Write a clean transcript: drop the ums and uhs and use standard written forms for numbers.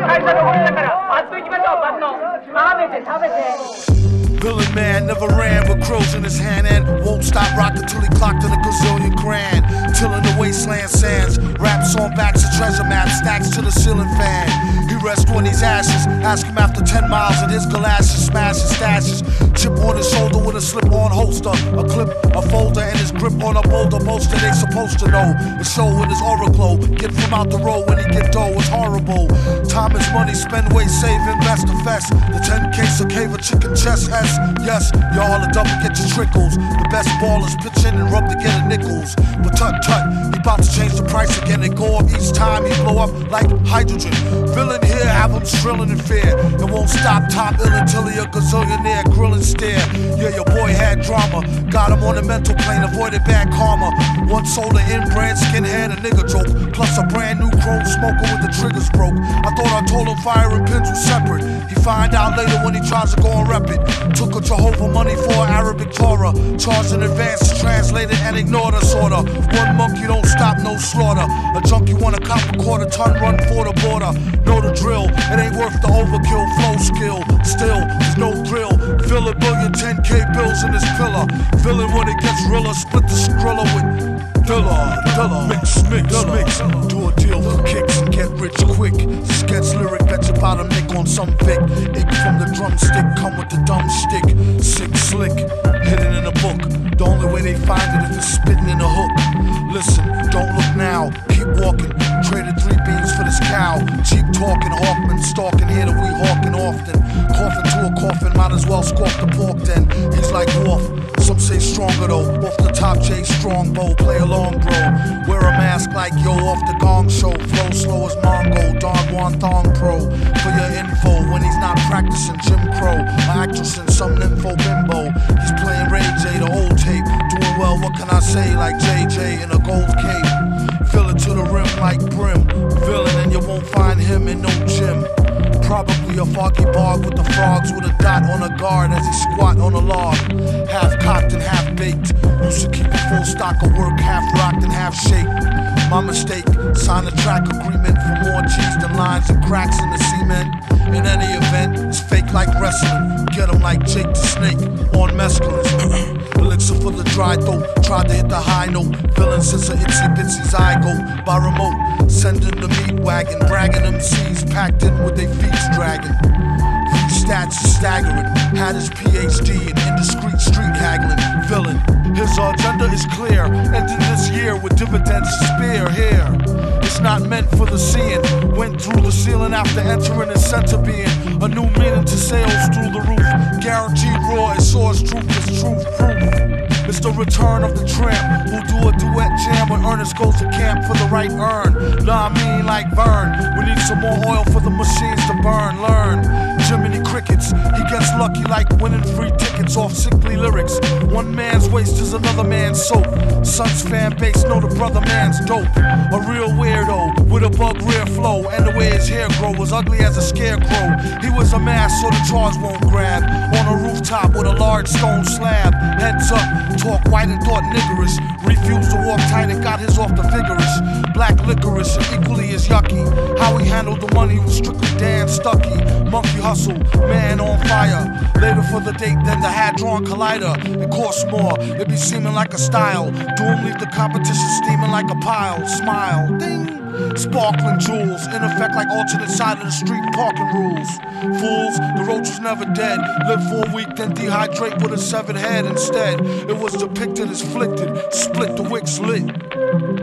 Villain man never ran with crows in his hand and won't stop rocking till he clocked in a gazillion grand. Tilling the wasteland sands, raps on backs of treasure maps, stacks to the ceiling fan. He rests on his ashes, ask him after 10 miles of his galoshes, smash his stashes. Chip on his shoulder with a slip-on holster, a clip, a folder, and his grip on a boulder bolster. They supposed to know. The show with his aura glow, get from out the road when he get dough. It's horrible. Time is money, spend, wait, save, invest, invest. The 10K so cave a chicken chest S. Yes, y'all a double get your trickles. The best ballers pitch in and rub to get a nickels. But tut tut, he bout to change the price again and go up each time he blow up like hydrogen. Villain here, have him shrilling in fear. It won't stop top ill until he a gazillionaire, grilling stare. Yeah, your boy had drama, got him on the mental plane, avoided bad karma. One sold an inbred skinhead, a nigga joke, plus a brand new chrome smoker with the triggers broke. I thought I told him fire and pins were separate. He find out later when he tries to go and rep it. Took a Jehovah money for Arabic Torah, charged in advance to translate it and ignore the order. One monkey don't stop, no slaughter. A junkie wanna cop a quarter ton, run for the border. Know the drill, it ain't worth the overkill, flow skill. Still, there's no thrill. Fill a billion 10K bills in this pillar. Villain when it gets realer, split the skrilla with Dilla, mix, do a deal for kicks and get rich quick. Sketch lyric, bet your bottom nick on some Vic. Ick from the drumstick, come with the dumb stick. Sick, slick, hidden in a book. The only way they find it if it's spitting in a hook. Listen, don't look now, keep walking. Traded 3 beans for this cow. Cheap talking, Hawkman stalking here that we hawking often. Coughing to a coffin, might as well squawk the pork then. He's like Wolf, some say stronger though. Off the top, J Strongbow, play along bro. Wear a mask like yo off the Gong Show. Flow slow as Mongo, Don Juan Thong Pro. For your info, when he's not practicing Jim Crow. An actress in some nympho bimbo. He's playing Ray J, the old tape. Doing well, what can I say, like JJ in a gold cape. Fill it to the rim like brim. Villain and you won't find him in no gym. Probably a foggy bog with the frogs with a dot on a guard as he squat on a log. Half cocked and half baked. Used to keep a full stock of work, half rocked and half shaped. My mistake, signed a track agreement for more cheese than lines and cracks in the cement. In any event, it's fake like wrestling. Get him like Jake the Snake on mescaline. Elixir for the dry throat, tried to hit the high note. Villain since a itsy bitsy zygote by remote. Sending the meat wagon, bragging MCs packed in with their feet dragging. These stats are staggering. Had his PhD in indiscreet street haggling. Villain, his agenda is clear. Ending this year with dividends to spare here. It's not meant for the seeing. Went through the ceiling after entering his center being. A new meaning to sales through the roof. Guaranteed raw, it soars truth is truth proof. It's the return of the tramp who'll do a duet jam when Ernest goes to camp for the right urn. Nah, I mean like Vern. We need some more oil for the machines to burn. Learn Jiminy Crickets. He gets lucky like winning free tickets off sickly lyrics. One man's waste is another man's soap. Son's fan base know the brother man's dope. A real weirdo with a bug rear flow. And the way his hair grow was ugly as a scarecrow. He was a mass so the charge won't grab. On a rooftop with a large stone slab. Heads up, talk white and thought niggerish. Refused to walk tight and got his off the vigorous. Black licorice and equally as yucky. How he handled the money was strictly Dan Stucky. Monkey hustle, man on fire. Later for the date than the hand-drawn collider. It costs more, it be seeming like a style. Doom leave the competition steaming like a pile. Smile, ding. Sparkling jewels, in effect like alternate side of the street parking rules. Fools, the roach was never dead. Live for a week, then dehydrate with a severed head instead. It was depicted as flicked, split the wicks lit.